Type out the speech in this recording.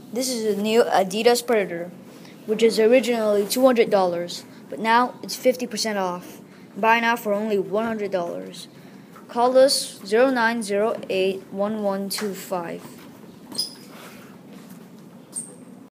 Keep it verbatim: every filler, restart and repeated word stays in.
This is a new Adidas Predator, which is originally two hundred dollars, but now it's fifty percent off. Buy now for only one hundred dollars. Call us zero nine zero eight one one two five.